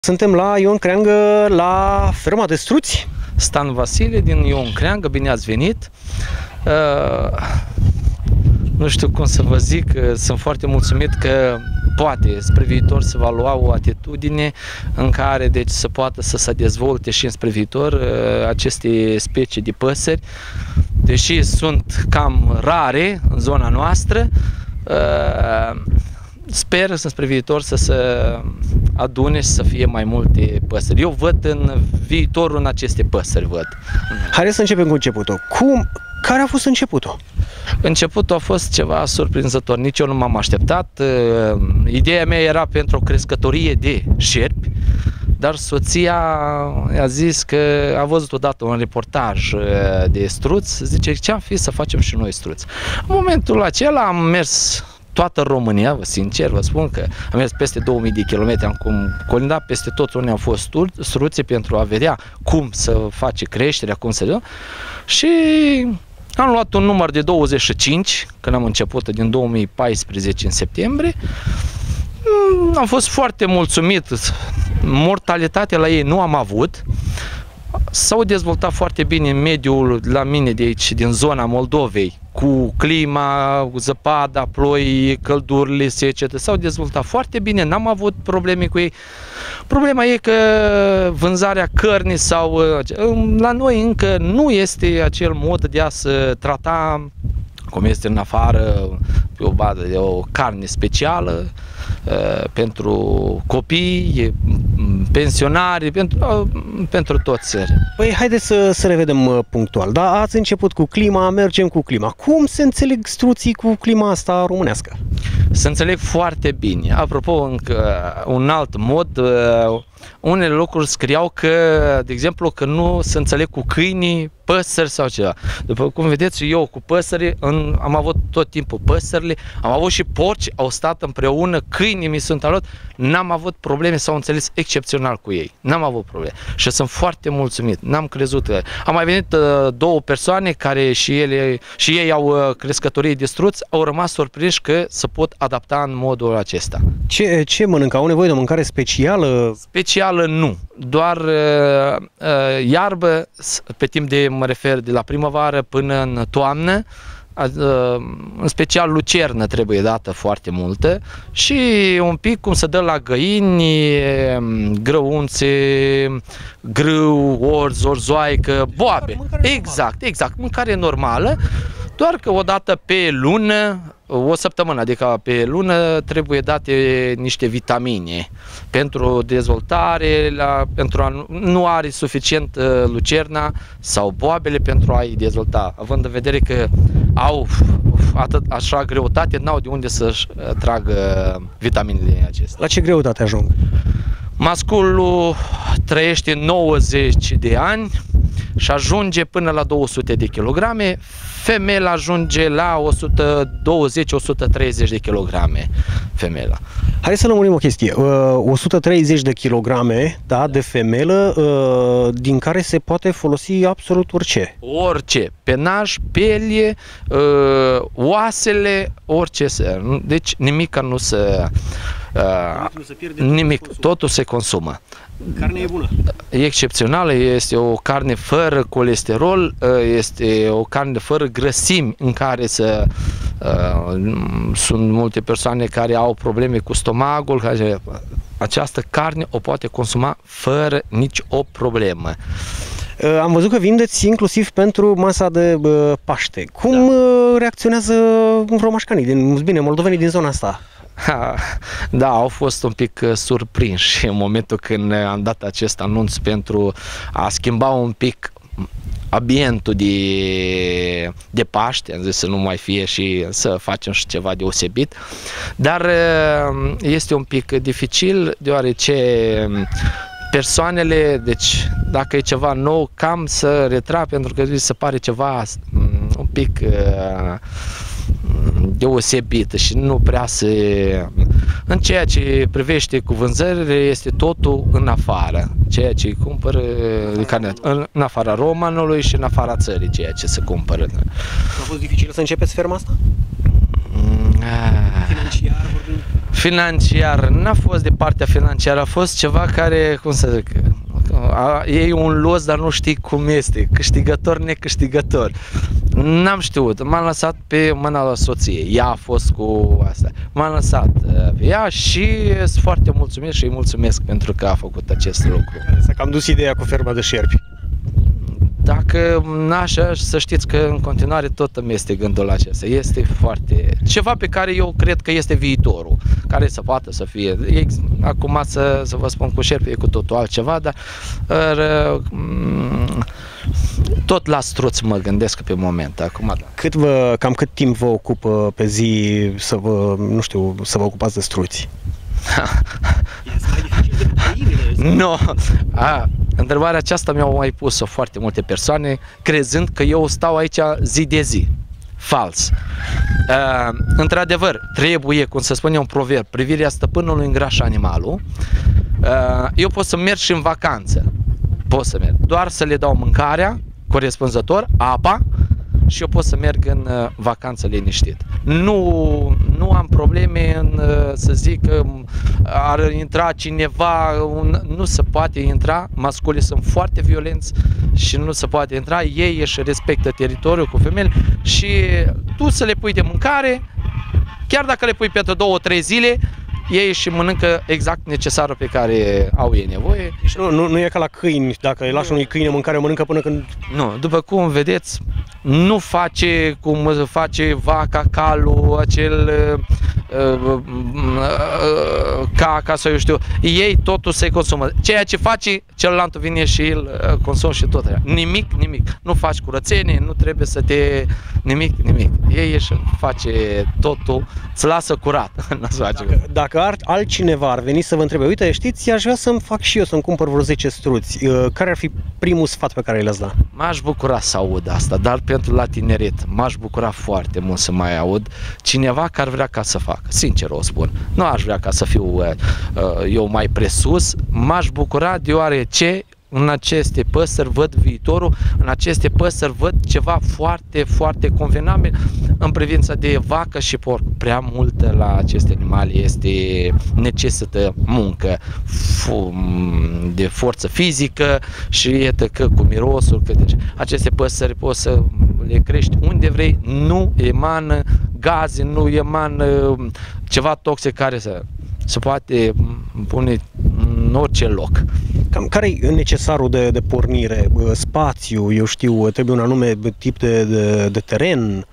Suntem la Ion Creangă, la ferma de struți. Stan Vasile din Ion Creangă, bine ați venit. Nu știu cum să vă zic, sunt foarte mulțumit că poate spre viitor se va lua o atitudine în care deci să poată să se dezvolte și spre viitor aceste specii de păsări, deși sunt cam rare în zona noastră. Sper spre viitor să se adune și să fie mai multe păsări. Eu văd în viitorul în aceste păsări, văd. Haideți să începem cu începutul. Care a fost începutul? Începutul a fost ceva surprinzător, nici eu nu m-am așteptat. Ideea mea era pentru o crescătorie de șerpi, dar soția a zis că a văzut odată un reportaj de struți, zice ce-am fi să facem și noi struți. În momentul acela am mers toată România, sincer vă spun că am mers peste 2000 de kilometri, am colindat peste tot unde au fost struții pentru a vedea cum să face creșterea, cum să dă. Și am luat un număr de 25, când am început din 2014 în septembrie. Am fost foarte mulțumit, mortalitatea la ei nu am avut. S-au dezvoltat foarte bine în mediul la mine de aici, din zona Moldovei, cu clima, cu zăpada, ploi, căldurile, secete, s-au dezvoltat foarte bine, n-am avut probleme cu ei. Problema e că vânzarea cărnii sau la noi încă nu este acel mod de a se trata cum este în afară, pe o bază de o carne specială pentru copii, pensionari, pentru toți. Păi haideți să revedem punctual. Da, ați început cu clima, mergem cu clima. Cum se înțeleg struții cu clima asta românească? Se înțeleg foarte bine. Apropo, încă un alt mod, unele locuri scriau că, de exemplu, că nu se înțeleg cu câinii, păsări sau ceva. După cum vedeți, eu cu păsări, am avut tot timpul păsările, am avut și porci, au stat împreună, câinii mi sunt alături, n-am avut probleme, s-au înțeles excepțional cu ei. N-am avut probleme și sunt foarte mulțumit. N-am crezut că... Am mai venit două persoane care și ei au crescătorii de struți, au rămas surprinși că se pot adapta în modul acesta. Ce mănâncă? Au nevoie de o mâncare specială? Specială nu, doar iarbă pe timp de, mă refer, de la primăvară până în toamnă. În special lucernă trebuie dată foarte multă și un pic cum se dă la găini, grăunțe, grâu, orz, orzoaică, boabe. Exact, mâncare normală, doar că o dată pe lună, o săptămână, adică pe lună, trebuie date niște vitamine pentru dezvoltare, pentru a nu are suficient lucerna sau boabele pentru a-i dezvolta, având în vedere că au atât așa greutate, n-au de unde să-și tragă vitaminele acestea. La ce greutate ajung? Masculul trăiește 90 de ani și ajunge până la 200 de kilograme, femeia ajunge la 120-130 de kilograme, femeia. Hai să lămurim o chestie. 130 de kilograme, da, de femelă, din care se poate folosi absolut orice. Orice. Penaj, pelie, oasele, orice. Deci nimic nu se... nimic, totul se consumă. Carnea e bună. E excepțională, este o carne fără colesterol, este o carne fără grăsimi în care sunt multe persoane care au probleme cu stomacul, această carne o poate consuma fără nici o problemă. Am văzut că vindeți inclusiv pentru masa de Paște. Cum reacționează romașcanii, moldovenii din zona asta? Da, au fost un pic surprinși în momentul când am dat acest anunț pentru a schimba un pic ambientul de Paște, am zis să nu mai fie și să facem și ceva deosebit, dar este un pic dificil deoarece persoanele, deci dacă e ceva nou, cam să retrag pentru că se pare ceva un pic deosebită și nu prea în ceea ce privește cu vânzările este totul în afară, ceea ce cumpără în afara romanului și în afara țării, ceea ce se cumpără. A fost dificil să începeți ferma asta? Financiar vorbind? Financiar, n-a fost de partea financiară, a fost ceva care, cum să zic, e un los, dar nu știi cum este, câștigător, necâștigător. N-am știut, m-am lăsat pe mâna la soție, ea a fost cu asta, m-am lăsat pe ea și sunt foarte mulțumit și îi mulțumesc pentru că a făcut acest lucru. S-a cam dus ideea cu ferma de șerpi. Dacă n-aș, să știți că în continuare tot îmi este gândul acesta. Este foarte... ceva pe care eu cred că este viitorul, care să poată să fie. Acum să vă spun cu șerpi e cu totul altceva, dar tot la struț mă gândesc pe moment. Acum, da. Cam cât timp vă ocupă pe zi să vă, nu știu, să vă ocupați de struți? Nu. Întrebarea aceasta mi-au mai pus-o foarte multe persoane, crezând că eu stau aici zi de zi. Fals. Într-adevăr, trebuie, cum se spune un proverb, privirea stăpânului îngrașă animalul. Eu pot să merg și în vacanță. Pot să merg. Doar să le dau mâncarea corespunzător, apa, și eu pot să merg în vacanță liniștit. Nu am probleme în, să zic că ar intra cineva, nu se poate intra, masculii sunt foarte violenți și nu se poate intra, ei își respectă teritoriul cu femeile și tu să le pui de mâncare, chiar dacă le pui pentru 2-3 zile, ei și mănâncă exact necesarul pe care au ei nevoie. Nu e ca la câini, dacă îi lași unui câine mâncare, mănâncă până când... Nu, după cum vedeți, nu face cum face vaca, calul, acel caca sau eu știu, ei totul se consumă. Ceea ce face, celălalt vine și îl consumă și tot. Nimic. Nu faci curățenie, nu trebuie să te... Nimic. Ei își face totul, îți lasă curat. Dacă altcineva ar veni să vă întrebe, uite, știți, aș vrea să-mi fac și eu, să-mi cumpăr vreo 10 struți, care ar fi primul sfat pe care le-ați da? M-aș bucura să aud asta, dar pentru la tineret m-aș bucura foarte mult să mai aud cineva care ar vrea ca să facă. Sincer o spun, nu aș vrea ca să fiu eu mai presus, m-aș bucura deoarece în aceste păsări văd viitorul, în aceste păsări văd ceva foarte, foarte convenabil în privința de vacă și porc. Prea mult la aceste animale necesită muncă, de forță fizică și iată că cu mirosul, că deci aceste păsări poți să le crești unde vrei, nu emană gaze, nu emană ceva toxic care se poate pune în orice loc. Cam care e necesarul de pornire? Spațiu, eu știu, trebuie un anume tip de teren?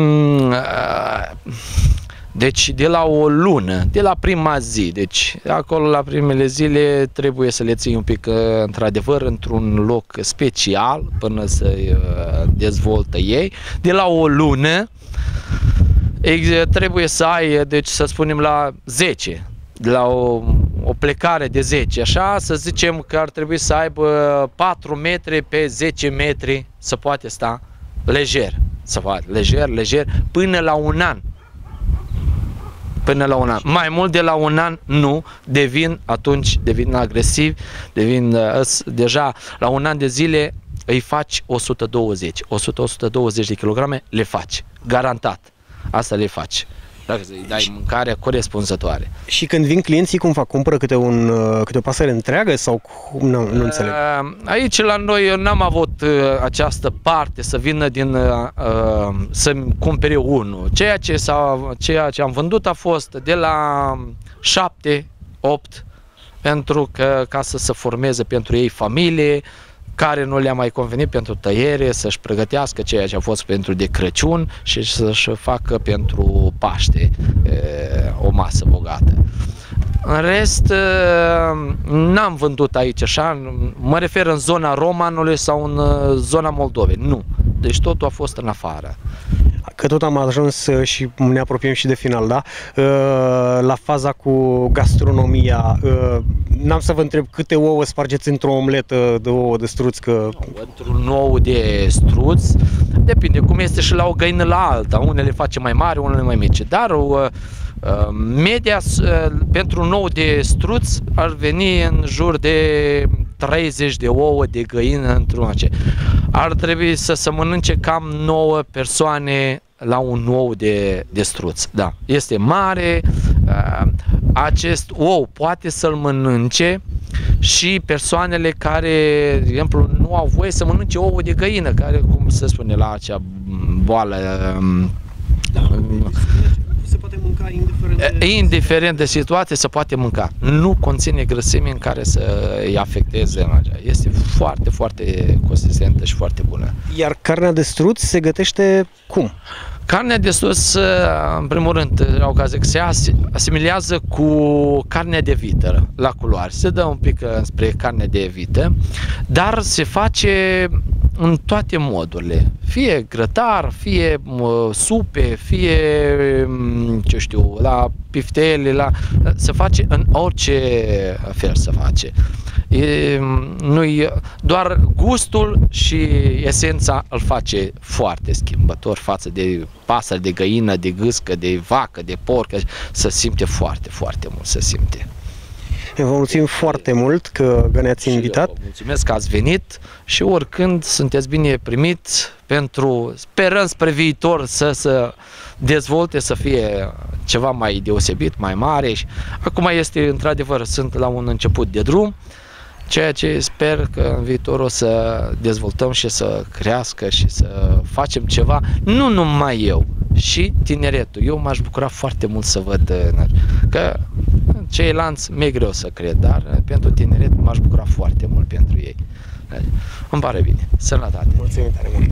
Deci de la o lună, de la prima zi, deci acolo la primele zile trebuie să le ții un pic într-adevăr într-un loc special până să dezvoltă ei. De la o lună trebuie să ai, deci să spunem la 10, de la o plecare de 10, așa, să zicem că ar trebui să aibă 4 metri pe 10 metri, să poate sta lejer, lejer, până la un an. Până la un an. Mai mult de la un an nu, devin agresivi, deja la un an de zile îi faci 120 de kilograme, le faci, garantat, asta le faci. Dacă îi dai mâncarea corespunzătoare. Și când vin clienții, cum fac? Cumpără câte o pasăre întreagă sau cum? Nu înțeleg. Aici la noi n-am avut această parte să vină să-mi cumpere unul. Ceea ce am vândut a fost de la 7-8 pentru că ca să se formeze pentru ei familie, care nu le-a mai convenit pentru tăiere, să-și pregătească ceea ce a fost pentru de Crăciun și să-și facă pentru Paște o masă bogată. În rest, n-am vândut aici așa, mă refer în zona Romanului sau în zona Moldovei, nu. Deci totul a fost în afară. Că tot am ajuns și ne apropiem și de final, da? La faza cu gastronomia, n-am să vă întreb câte ouă spargeți într-o omletă de ouă de struț, că... Într-un ou de struț, depinde cum este și la o găină la alta, unele face mai mari, unele mai mici, dar media pentru un ou de struț ar veni în jur de 30 de ouă de găină într-un acest. Ar trebui să se mănânce cam 9 persoane la un ou de struț. Da, este mare, acest ou poate să-l mănânce și persoanele care, de exemplu, nu au voie să mănânce ouă de găină, care, cum se spune la acea boală, se poate mânca indiferent de situație, se poate mânca. Nu conține grăsimi în care să îi afecteze. Este foarte, foarte consistentă și foarte bună. Iar carnea de struț se gătește cum? Carnea de sus, în primul rând, la ocazie, se asimilează cu carnea de vită la culoare. Se dă un pic spre carne de vită, dar se face în toate modurile. Fie grătar, fie supe, fie, ce știu, la piftele, se face în orice fel se face. Doar gustul și esența îl face foarte schimbător față de pasăre, de găină, de gâscă, de vacă, de porc. Se simte foarte, foarte mult, se simte. Vă mulțumim foarte mult că ne-ați invitat. Mulțumesc că ați venit și oricând sunteți bine primiți sperăm spre viitor să se dezvolte, să fie ceva mai deosebit, mai mare. Acum este, într-adevăr, sunt la un început de drum, ceea ce sper că în viitor o să dezvoltăm și să crească și să facem ceva, nu numai eu, și tineretul. Eu m-aș bucura foarte mult să văd că ceilalți mi-e greu să cred, dar pentru tineret m-aș bucura foarte mult pentru ei. Îmi pare bine. Sănătate! Mulțumim tare mult!